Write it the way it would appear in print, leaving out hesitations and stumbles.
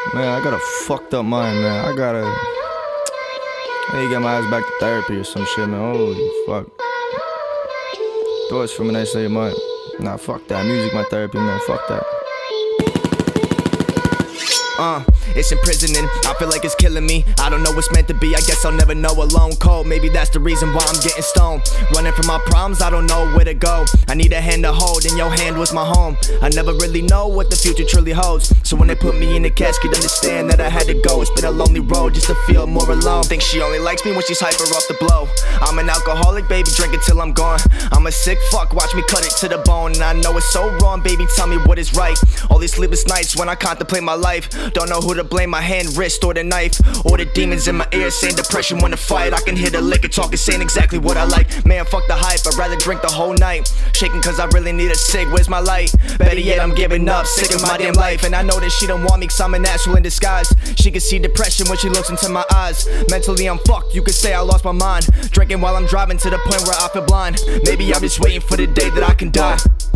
Man, I got a fucked up mind, man. I need to get my ass back to therapy or some shit, man. Holy fuck. Thoughts from an essay of mine. Nah, fuck that. Music, my therapy, man. Fuck that. It's imprisoning, I feel like it's killing me. I don't know what's meant to be, I guess I'll never know. Alone, cold, maybe that's the reason why I'm getting stoned. Running from my problems, I don't know where to go. I need a hand to hold, and your hand was my home. I never really know what the future truly holds. So when they put me in the casket, understand that I had to go. It's been a lonely road just to feel more alone. Think she only likes me when she's hyper off the blow. I'm an alcoholic, baby, drink it till I'm gone. I'm a sick fuck, watch me cut it to the bone. And I know it's so wrong, baby, tell me what is right. All these sleepless nights when I contemplate my life. Don't know who to blame, my hand, wrist, or the knife. Or the demons in my ear saying depression wanna fight. I can hear the liquor talking, saying exactly what I like. Man, fuck the hype, I'd rather drink the whole night. Shaking cause I really need a cig, where's my light? Better yet, I'm giving up, sick of my damn life. And I know that she don't want me cause I'm an asshole in disguise. She can see depression when she looks into my eyes. Mentally I'm fucked, you could say I lost my mind. Drinking while I'm driving to the point where I feel blind. Maybe I'm just waiting for the day that I can die.